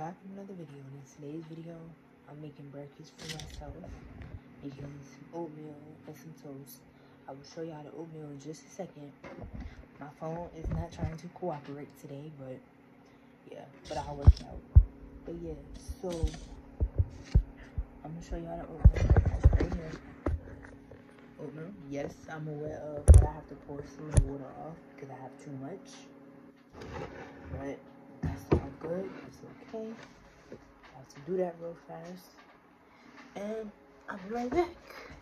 back in another video. In today's video, I'm making breakfast for myself. Making some oatmeal and some toast. I will show y'all the oatmeal in just a second. My phone is not trying to cooperate today, but yeah, but I'll work it out. But yeah, so I'm gonna show y'all the oatmeal breakfast right here. Oatmeal, yes, I'm aware of that I have to pour some water off because I have too much. But that's all good. It's okay. I have to do that real fast. And I'll be right back.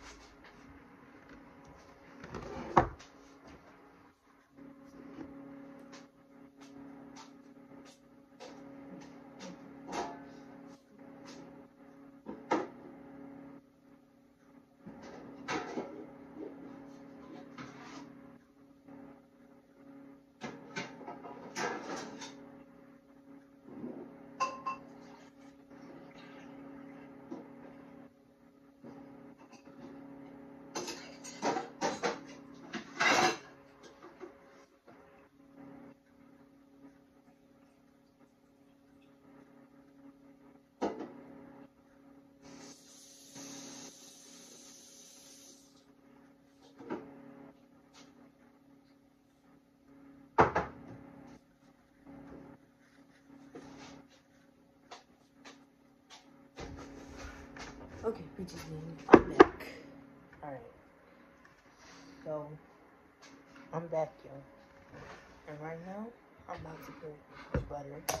Okay, bitches, I'm back. Alright. So, I'm back, yo. And right now, I'm about to put the butter.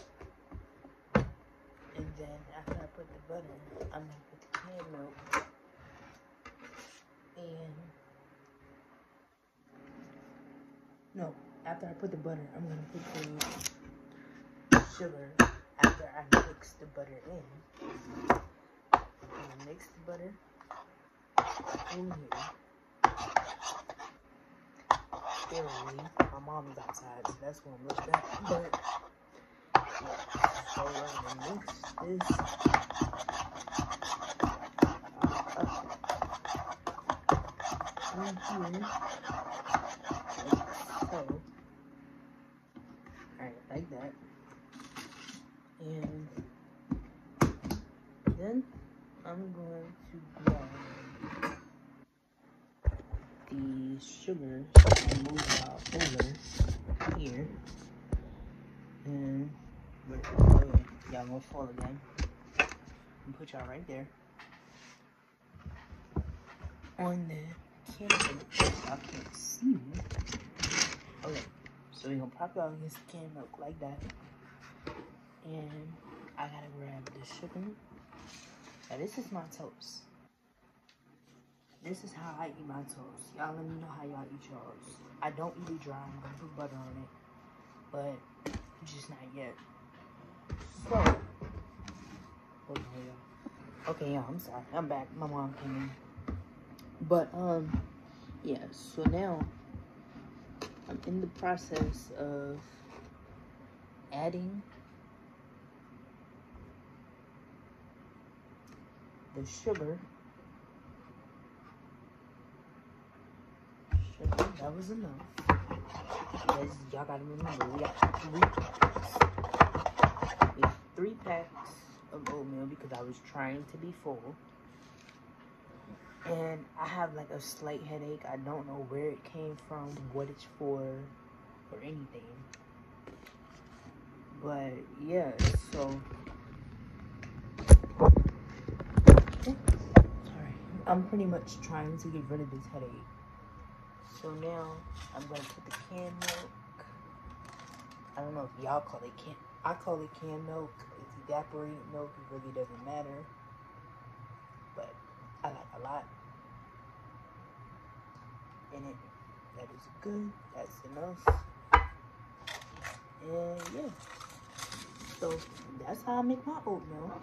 And then, after I put the butter, I'm going to put the canned milk. And, no, after I put the butter, I'm going to put the sugar after I mix the butter in. I'm gonna mix the butter in here. Barely. My mom's outside, so that's gonna look bad. But yeah, so I'm gonna mix this in here. Like so. Alright, like that. And then I'm going to grab the sugar and move y'all over here. And y'all gonna fall again. And put y'all right there. On the canned milk. Y'all can't see me. Okay, so we're gonna pop y'all against the canned milk like that. And I gotta grab the sugar. Now this is my toast. This is how I eat my toast. Y'all let me know how y'all eat yours. I don't eat it dry. I'm gonna put butter on it, but just not yet. So, okay, y'all. I'm sorry. I'm back. My mom came in. But yeah. So now I'm in the process of adding the sugar. That was enough. Because y'all gotta remember, we got 3 packs. We have 3 packs of oatmeal because I was trying to be full. And I have like a slight headache. I don't know where it came from, what it's for, or anything. But yeah, so sorry. I'm pretty much trying to get rid of this headache. So now I'm gonna put the canned milk. I don't know if y'all call it I call it canned milk. It's evaporated milk. It really doesn't matter. But I like a lot in it. That is good. That's enough. And yeah. So that's how I make my oatmeal.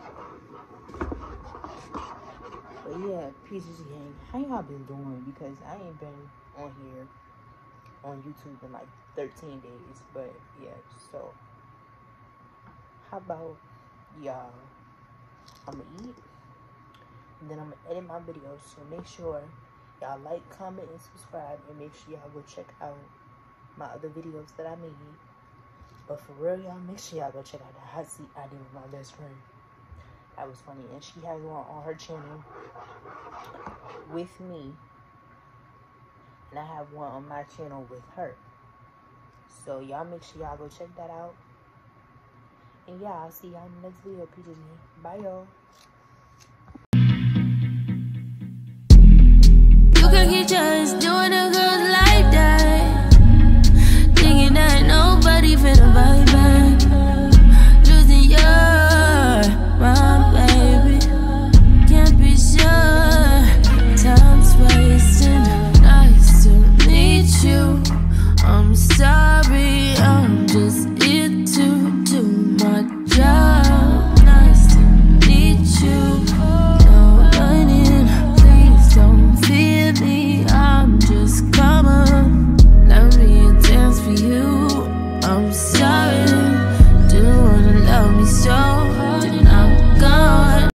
But yeah, Pieces Gang, how y'all been doing? Because I ain't been on here on YouTube in like 13 days. But yeah, so how about y'all? I'm gonna eat and then I'm gonna edit my videos. So make sure y'all like, comment, and subscribe, and make sure y'all go check out my other videos that I made. But for real, y'all, make sure y'all go check out the hot seat I did with my best friend. That was funny. And she has one on her channel with me. And I have one on my channel with her. So y'all make sure y'all go check that out. And yeah, I'll see y'all in the next video. Peaches. Bye, y'all.